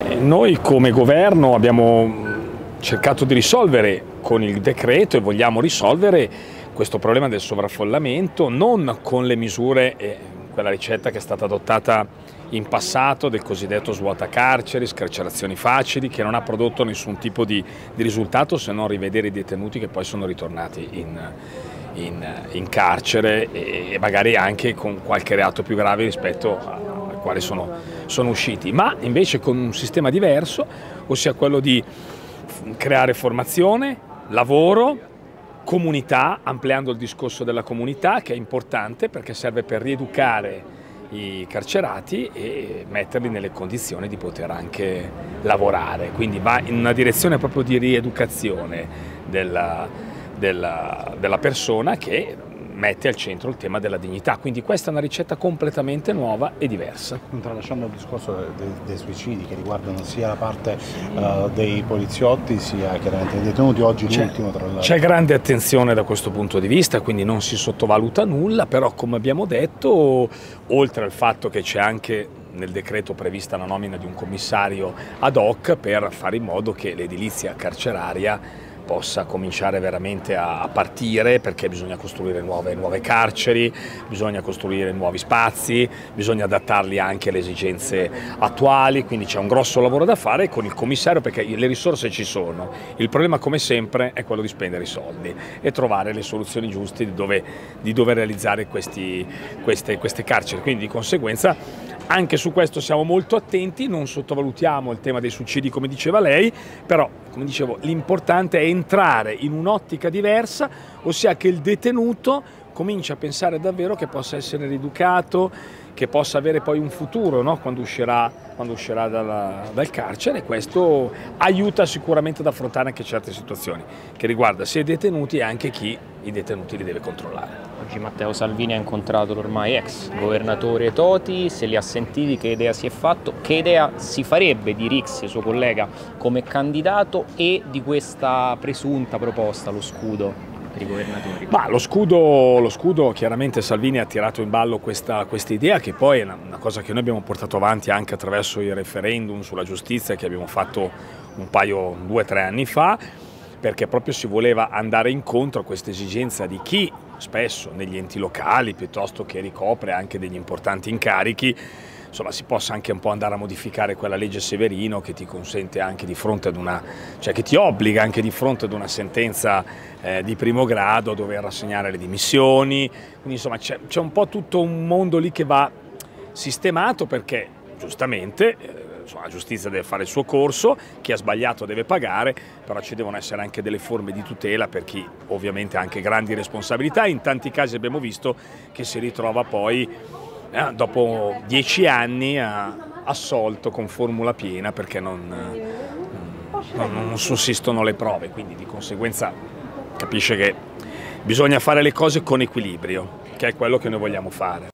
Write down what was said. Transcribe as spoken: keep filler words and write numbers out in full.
Eh, noi come governo abbiamo cercato di risolvere con il decreto e vogliamo risolvere questo problema del sovraffollamento non con le misure, eh, quella ricetta che è stata adottata in passato del cosiddetto svuota carceri, scarcerazioni facili, che non ha prodotto nessun tipo di, di risultato se non rivedere i detenuti che poi sono ritornati in, in, in carcere e, e magari anche con qualche reato più grave rispetto a al quale sono, sono usciti, ma invece con un sistema diverso, ossia quello di creare formazione, lavoro, comunità, ampliando il discorso della comunità, che è importante perché serve per rieducare i carcerati e metterli nelle condizioni di poter anche lavorare, quindi va in una direzione proprio di rieducazione della, della, della persona che mette al centro il tema della dignità, quindi questa è una ricetta completamente nuova e diversa. Tralasciando il discorso dei, dei suicidi che riguardano sia la parte uh, dei poliziotti sia chiaramente dei detenuti, oggi l'ultimo tra l'altro. C'è grande attenzione da questo punto di vista, quindi non si sottovaluta nulla, però come abbiamo detto, oltre al fatto che c'è anche nel decreto prevista la nomina di un commissario ad hoc per fare in modo che l'edilizia carceraria possa cominciare veramente a partire, perché bisogna costruire nuove, nuove carceri, bisogna costruire nuovi spazi, bisogna adattarli anche alle esigenze attuali, quindi c'è un grosso lavoro da fare con il commissario perché le risorse ci sono, il problema come sempre è quello di spendere i soldi e trovare le soluzioni giuste di dove, di dove realizzare questi, queste, queste carceri, quindi di conseguenza anche su questo siamo molto attenti, non sottovalutiamo il tema dei suicidi come diceva lei, però come dicevo l'importante è entrare in un'ottica diversa, ossia che il detenuto comincia a pensare davvero che possa essere rieducato, che possa avere poi un futuro, no? quando uscirà, quando uscirà dalla, dal carcere, e questo aiuta sicuramente ad affrontare anche certe situazioni che riguarda sia i detenuti e anche chi i detenuti li deve controllare. Oggi Matteo Salvini ha incontrato l'ormai ex governatore Toti, se li ha sentiti, che idea si è fatto, che idea si farebbe di Rixi, suo collega, come candidato e di questa presunta proposta, lo scudo per i governatori? Ma lo scudo, lo scudo chiaramente Salvini ha tirato in ballo questa, questa idea che poi è una, una cosa che noi abbiamo portato avanti anche attraverso il referendum sulla giustizia che abbiamo fatto un paio, due o tre anni fa, perché proprio si voleva andare incontro a questa esigenza di chi spesso negli enti locali, piuttosto che ricopre anche degli importanti incarichi, insomma si possa anche un po' andare a modificare quella legge Severino che ti consente anche di fronte ad una, cioè che ti obbliga anche di fronte ad una sentenza eh, di primo grado a dover rassegnare le dimissioni, quindi insomma c'è un po' tutto un mondo lì che va sistemato perché giustamente eh, la giustizia deve fare il suo corso, chi ha sbagliato deve pagare, però ci devono essere anche delle forme di tutela per chi ovviamente ha anche grandi responsabilità. In tanti casi abbiamo visto che si ritrova poi eh, dopo dieci anni a, assolto con formula piena perché non, non, non sussistono le prove, quindi di conseguenza capisce che bisogna fare le cose con equilibrio, che è quello che noi vogliamo fare.